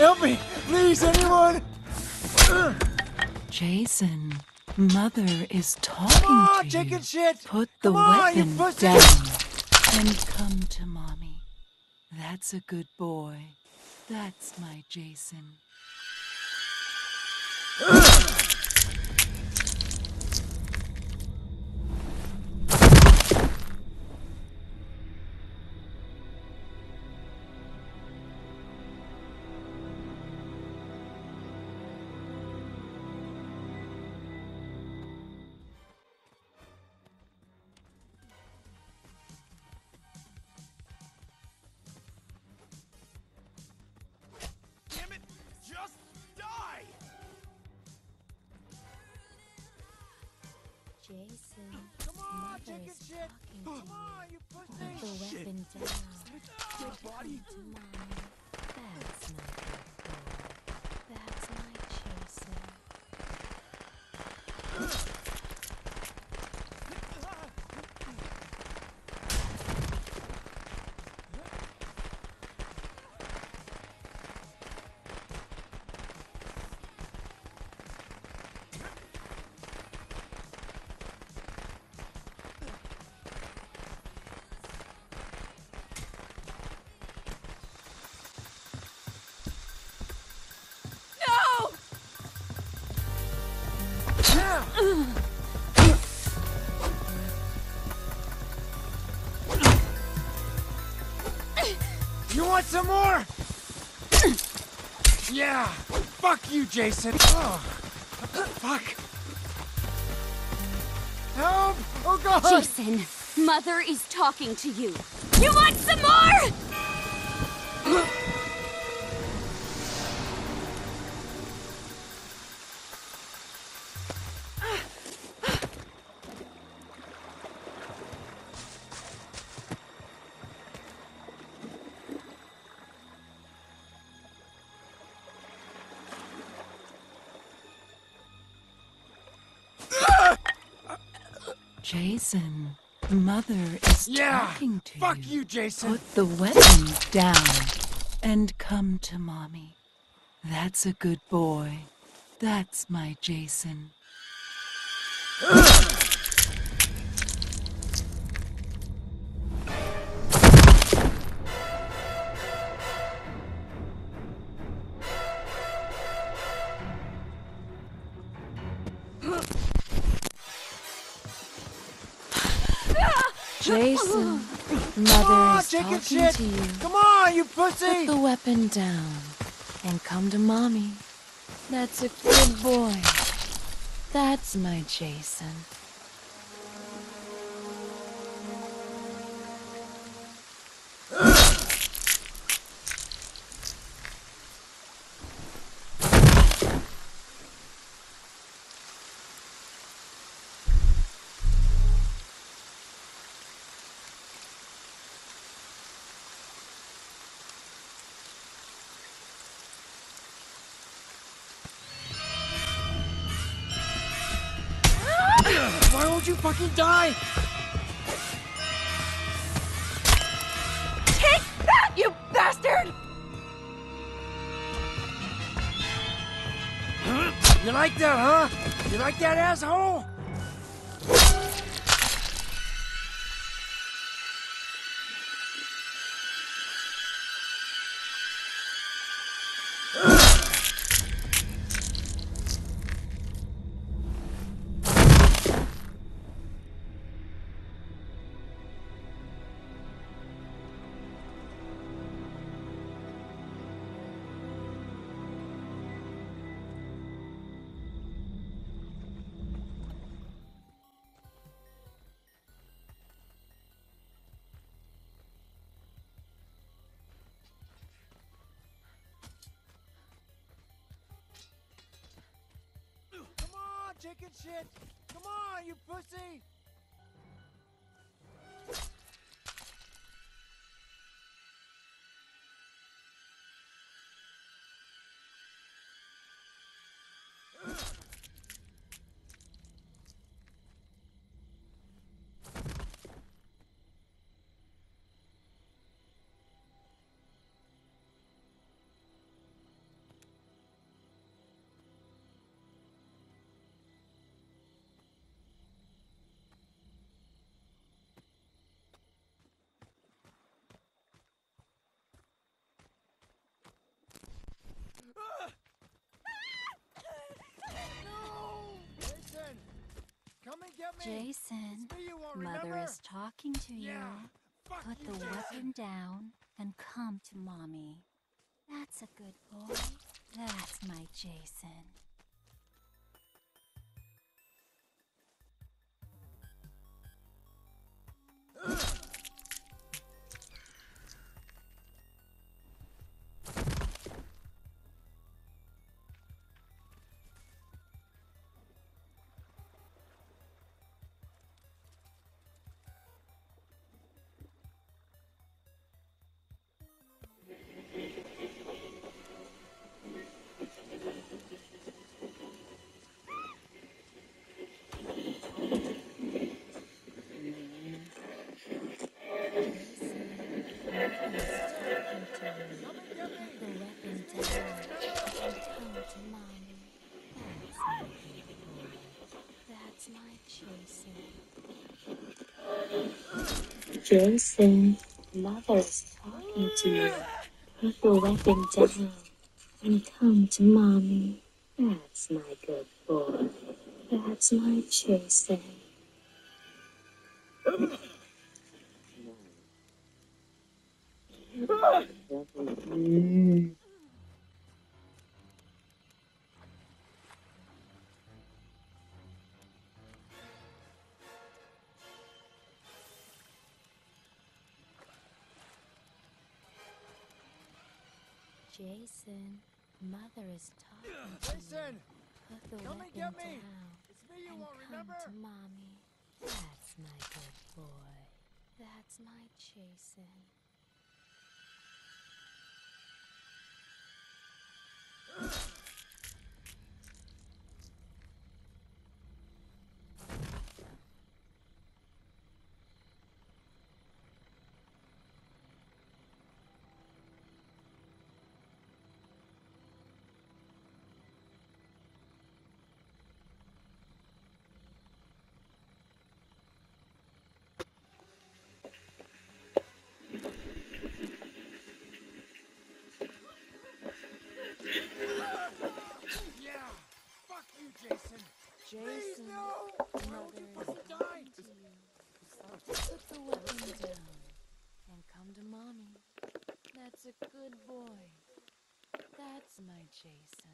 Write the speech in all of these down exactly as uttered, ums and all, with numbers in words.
Help me! Please, anyone! Jason, Mother is talking Come on, to chicken you. shit! Put the Come on, you weapon pussy! down and come to Mommy. That's a good boy. That's my Jason. Damn it! Just die! Jason, Come on, Mother chicken is shit! talking Come to on, you you. pussy! Put the Shit. weapon down. Dead body. To Mommy. That's my good boy. That's my Jason. You want some more? Yeah! Fuck you, Jason! Oh. Fuck! Help! Oh god! Jason, Mother is talking to you. You want some more? Jason, Mother is Yeah! talking to Fuck you. you, Jason! Put the weapon down and come to Mommy. That's a good boy. That's my Jason. Jason, Mother on, is chicken talking shit! to you. Come on, you Put pussy! the weapon down and come to Mommy. That's a good boy. That's my Jason. Why won't you fucking die? Take that, you bastard! You like that, huh? You like that, asshole? Chicken shit! Come on, you pussy! get me! Jason, It's me you won't Mother remember? is talking to you. Yeah, fuck Put you, the Jason. weapon down and come to Mommy. That's a good boy. That's my Jason. Jason, Mother is talking to you. Put the weapon down and come to Mommy. That's my good boy. That's my Jason. Jason, Mother is talking to Jason! you. Put the Come weapon and get me! down It's me you and won't come remember? to Mommy. That's my good boy. That's my Jason. Yeah! Fuck you, Jason! Please, Jason, no! Why Mother won't you is fucking die? talking to you. Put the weapon down and come to Mommy. That's a good boy. That's my Jason.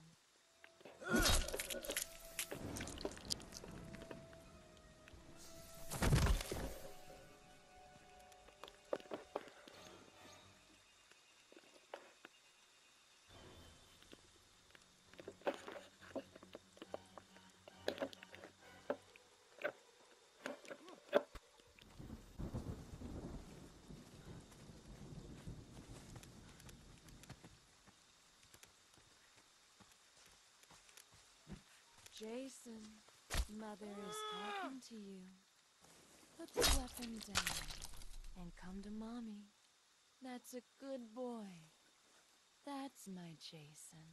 Jason, Mother is talking to you. Put the weapon down and come to Mommy. That's a good boy. That's my Jason.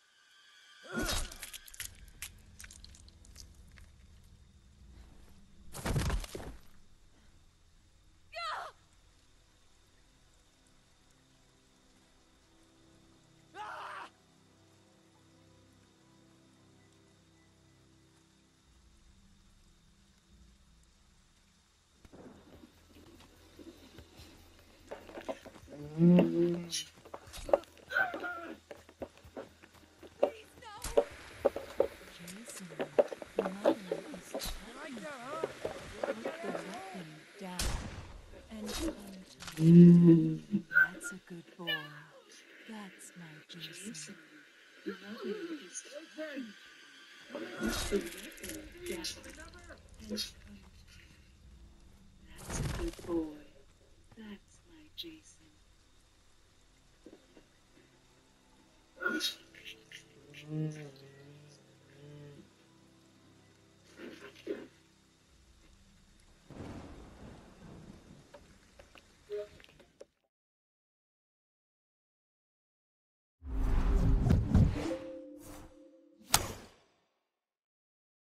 Jason, Mother is You talking like to that, you. huh? You like Put that the asshole? weapon down and come to me. That's a good boy. That's my Jason. Mother is Jason! Come and put get the me! weapon You down remember? and come to me. That's a good boy. That's my Jason. Mm.